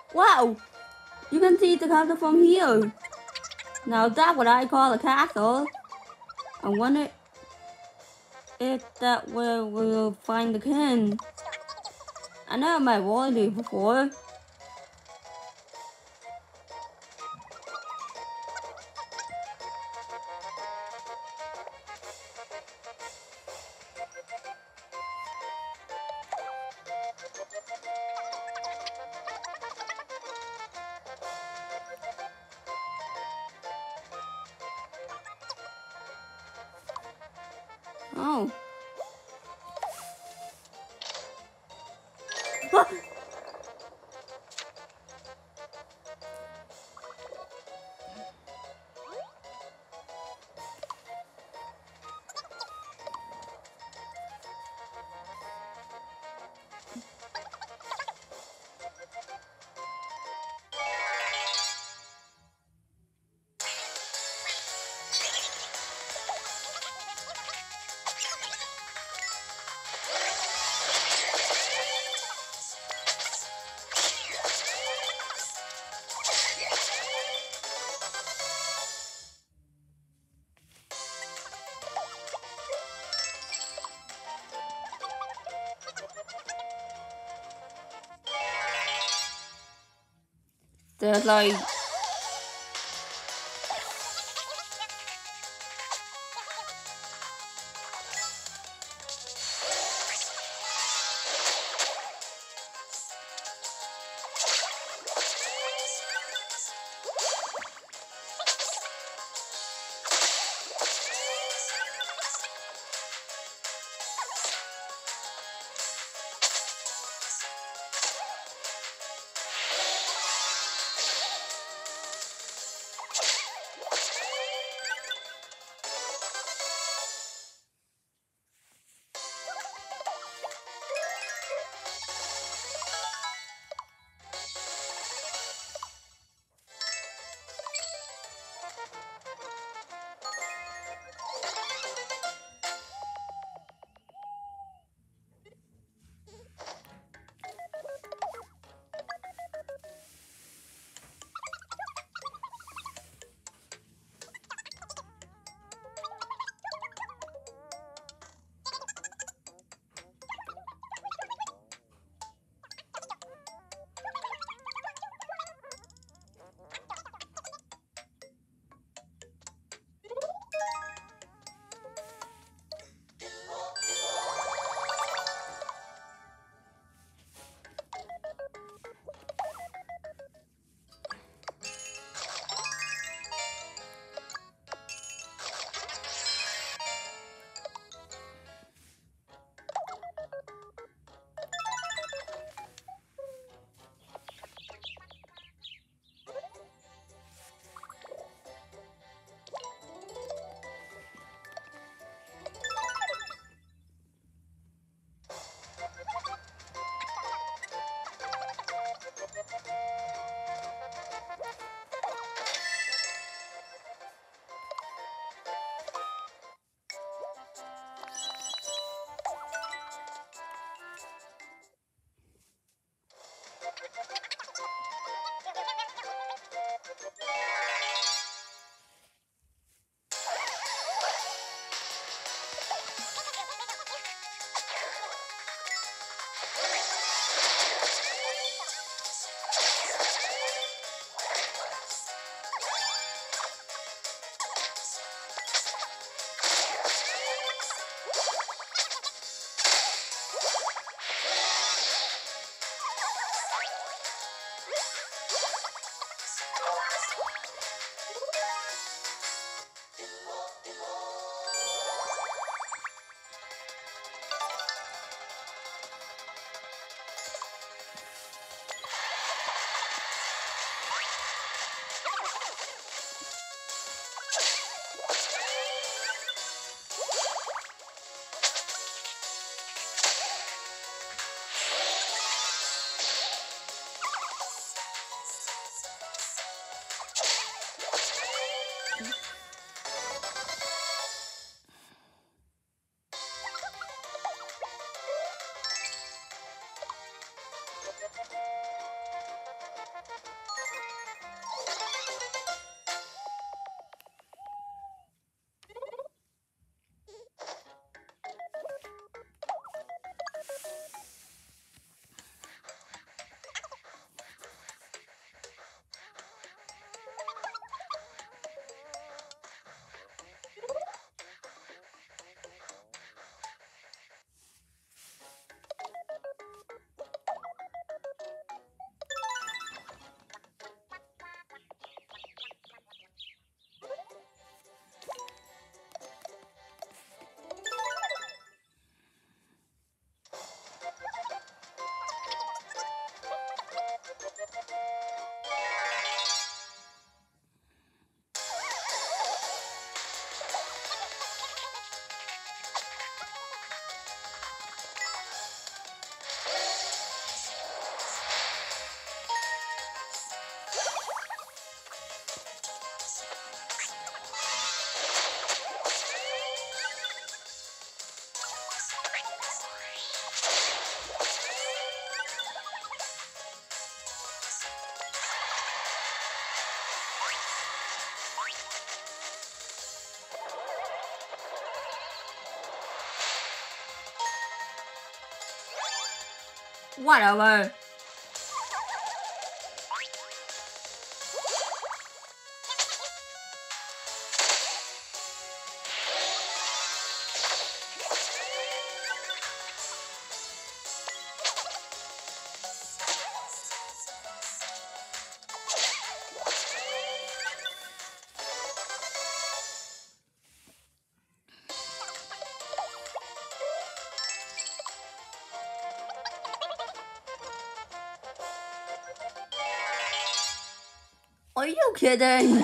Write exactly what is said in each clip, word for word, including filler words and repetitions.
Wow! You can see the castle from here. Now that's what I call a castle. I wonder if that where we'll find the king. I never met Wally before. Oh. There's like Whatever. Are you kidding?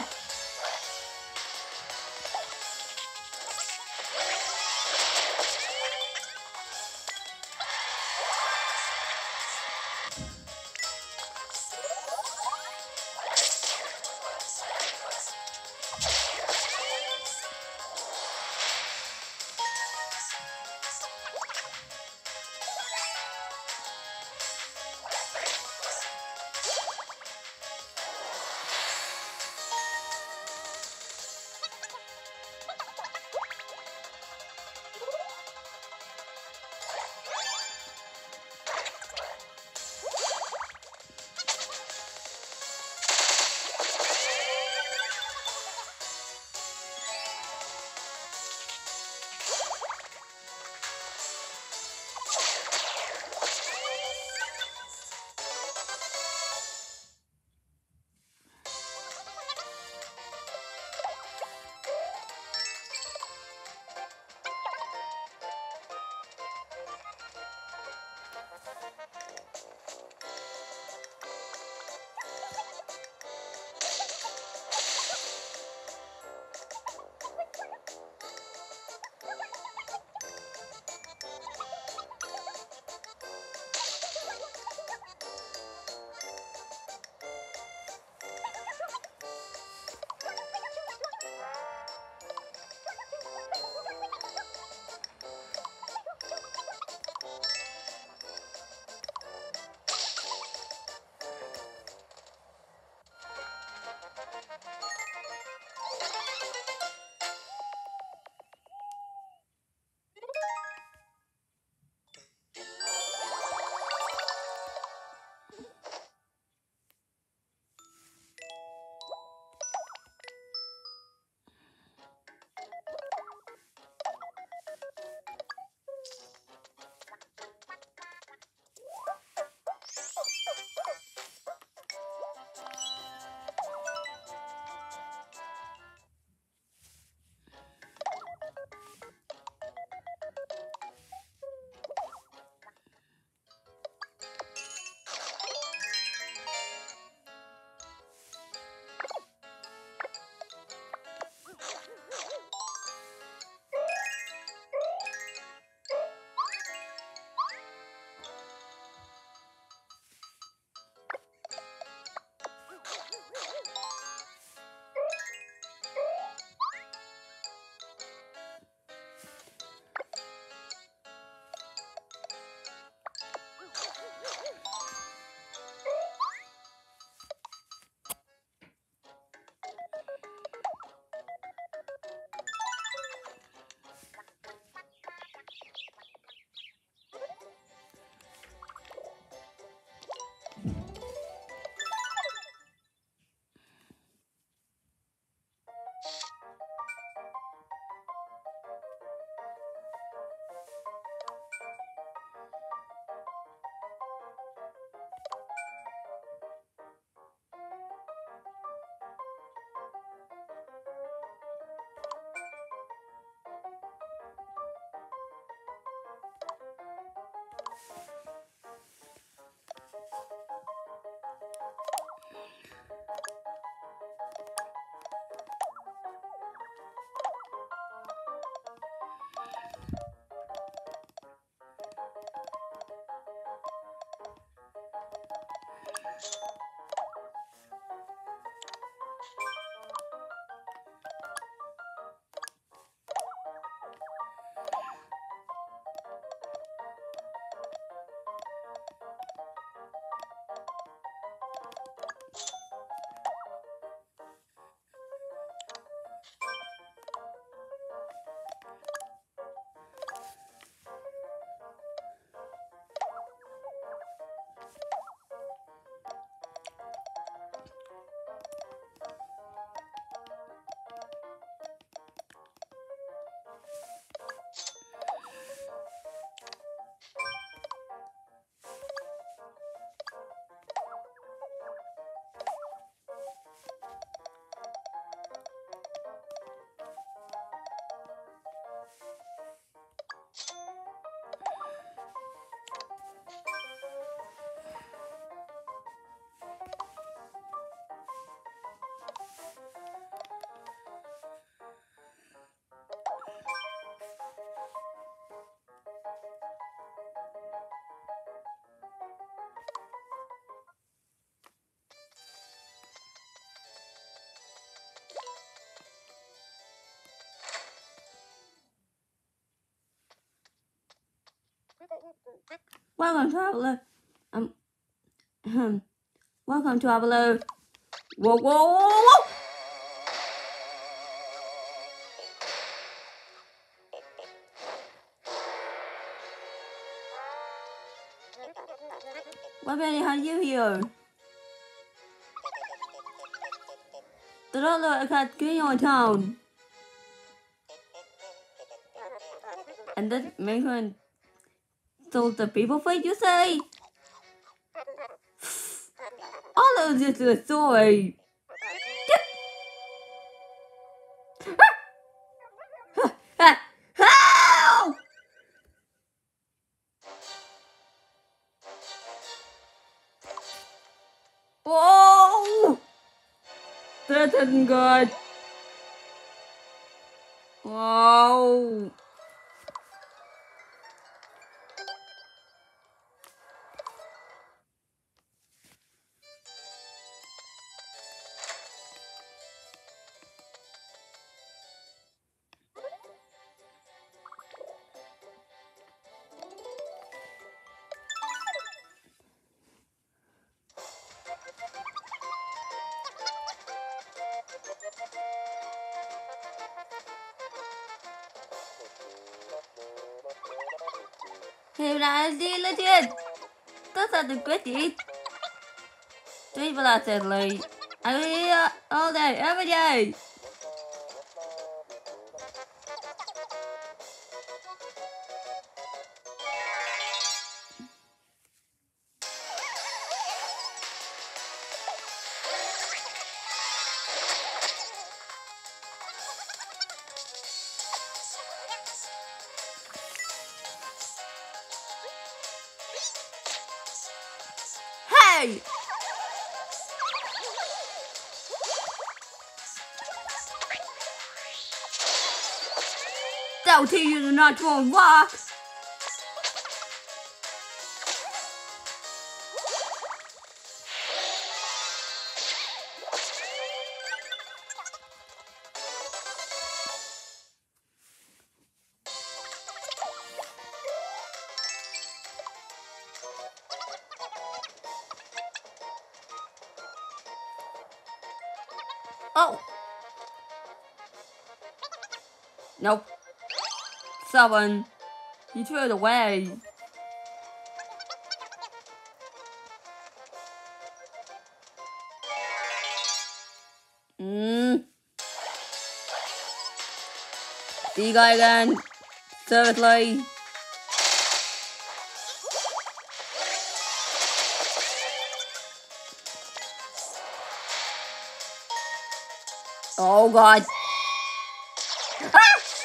Welcome, traveler. Um, hmm. Welcome, traveler. Whoa, whoa, whoa, whoa! What many have you here? The traveler got green on town. And that makes one. So the people fight, you say? All of this is a story. Help! Whoa! That isn't good. Whoa! Here là gì là chuyện? Tất cả được quyết gì? Tuy là thật lời. I will all day, every day. Hey! Đầu tiên you do not won't walk. Oh! Nope. Seven. He threw it away. Hmm. See you guys again. Seriously. Oh god. Ah!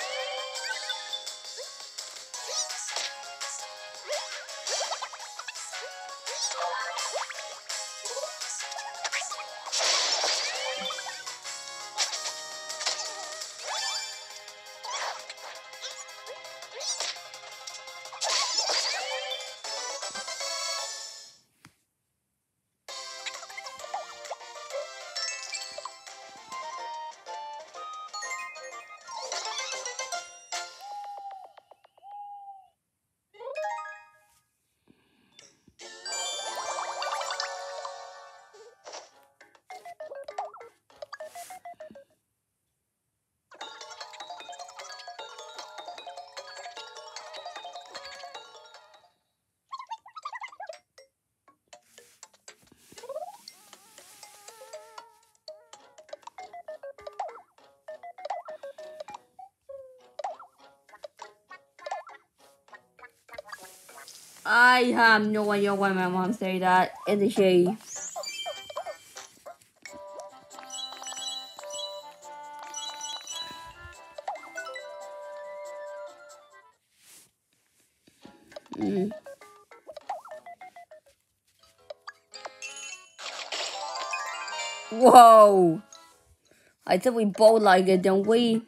I have no idea why my mom said that. Isn't she? Mm. Whoa! I think we both like it, don't we?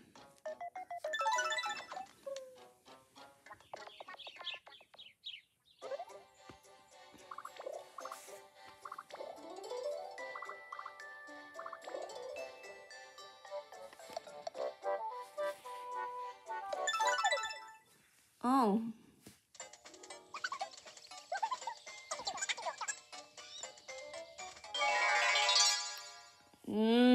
Oh. Hmm.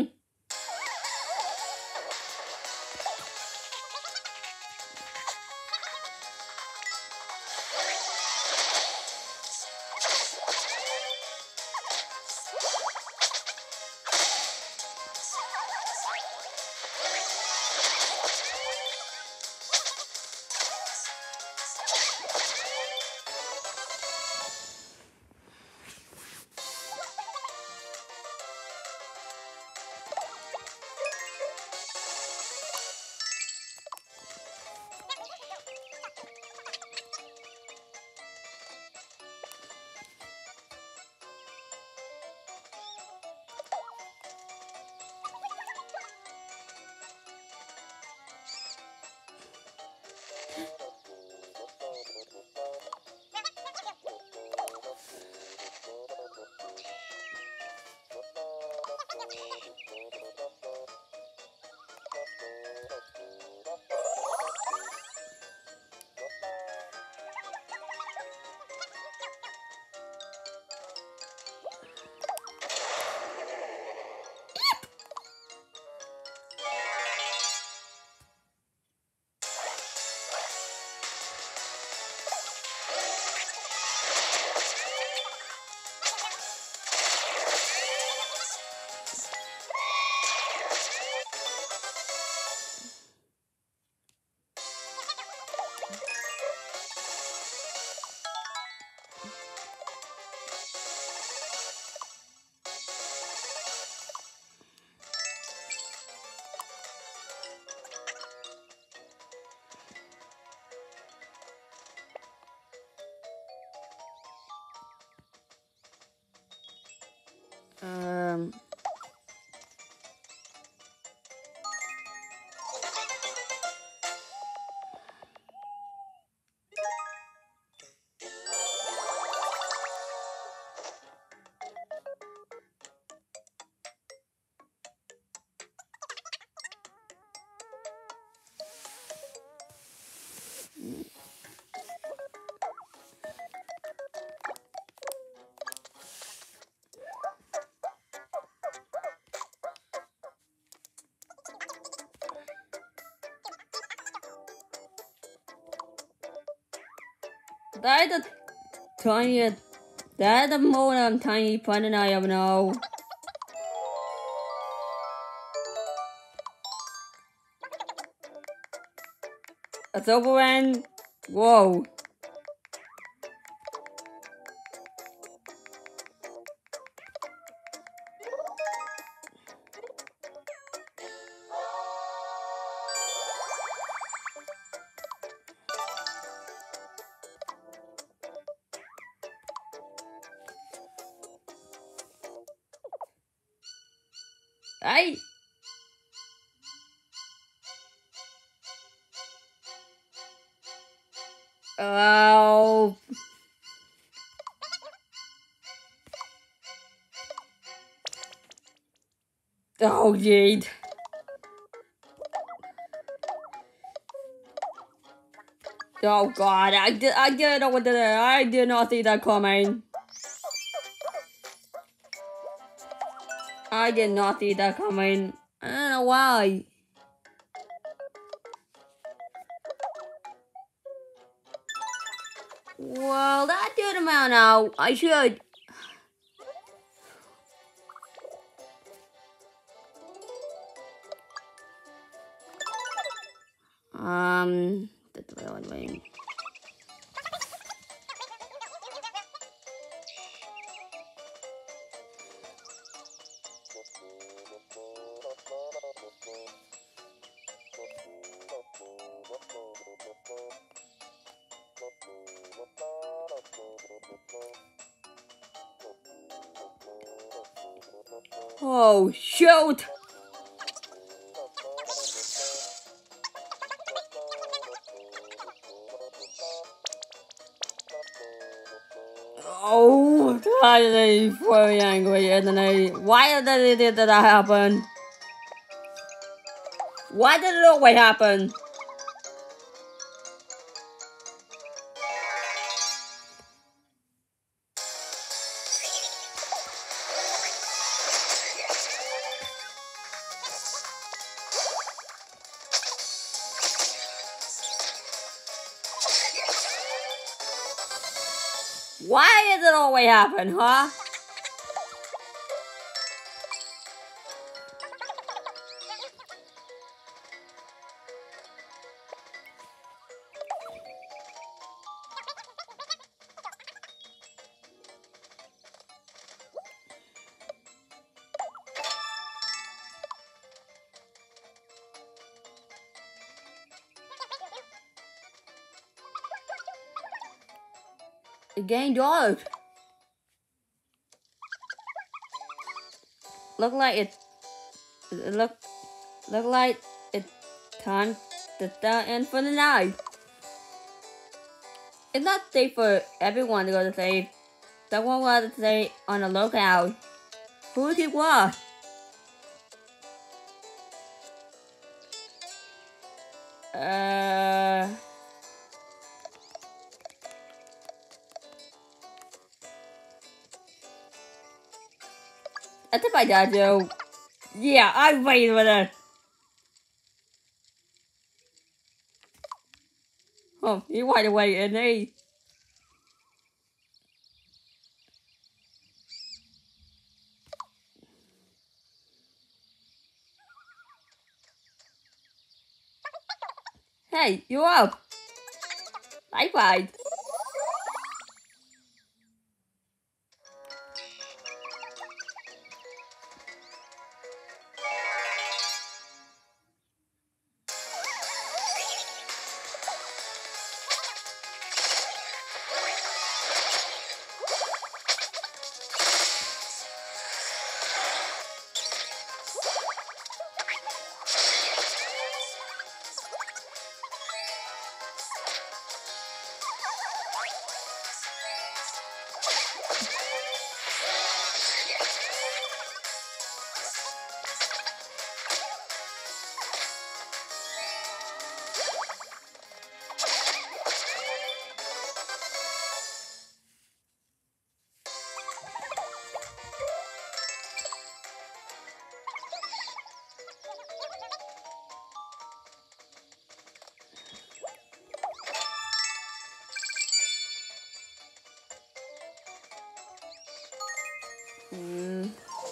Um. That's the tiniest. That's the more um, tiny planet I ever know. It's over and whoa. Hey. Oh. Oh, jeez. Oh God, I did, I didn't know what to do. I did not see that coming. I did not see that coming. I don't know why. Well, that did amount out. I should. Um, that's what I'm doing. Oh, shoot! Oh, God, I'm very angry, isn't I? Why did it that happen? Why did it always happen? it always happen, huh? It getting dark. Look like it. It look look like it's time to start in for the night. It's not safe for everyone to go to sleep. Someone will stay on the lookout. Who will keep watch? Uh. I think I got you. Yeah, I'm waiting for this. Oh, you wide awake, isn't he? Hey, you up? Bye bye. Mm.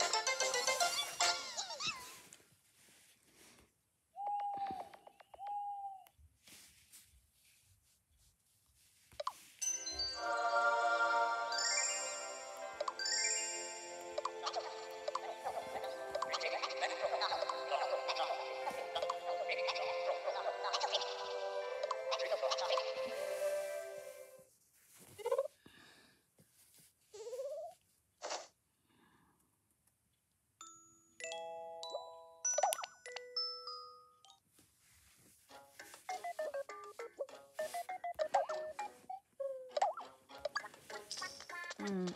Mm.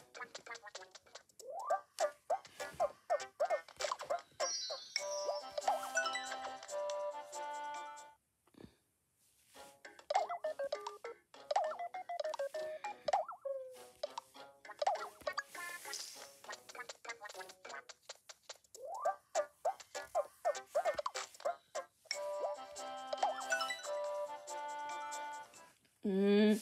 Mm.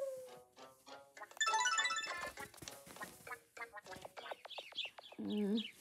Mm.